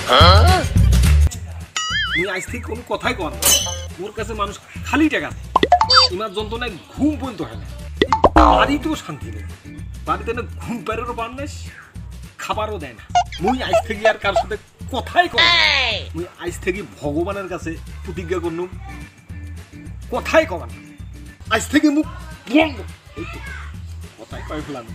মুই আজ থেকে কোনো কথাই কর না। মোর কাছে মানুষ খালি টাকা দেয়, ইমার যন্ত্রণায় ঘুম পর্যন্ত হয় না। বাড়িতেও শান্তি নেই, বাড়িতে না ঘুম পাড়েরও পান না, খাবারও দেয় না। মুই আজ থেকে আর কার সাথে কথাই কর না। মুই আজ থেকে ভগবানের কাছে প্রতিজ্ঞা করলুম, কথাই কর না। আজ থেকে মুখ বন্ধ। এই তো কথাই কয় ফেলাম।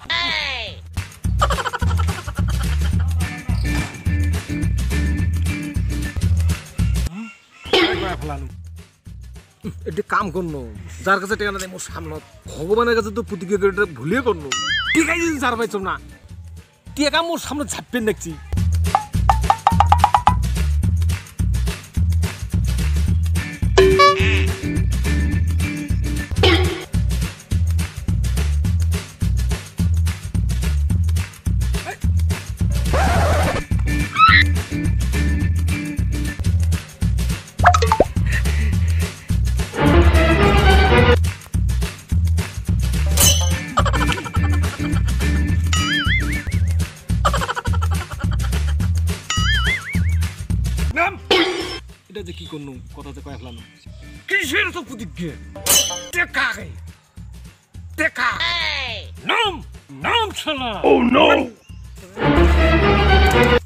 এটা কাম করনো, যার কাছে টেকা না দেয় মোর সামনে ভগবানের কাছে তো প্রতিজ্ঞা করে ভুলিয়ে করনো। টিকাই যদি যার পাইছ না, টেকা মোর সামনে ঝাপবেন দেখছি। এটা যে কি করনু, কথা যে কয়ে ফেলানো। কিসের তো প্রতিজ্ঞা? টেকা গে টেকা, নাম নাম শালা। Oh no.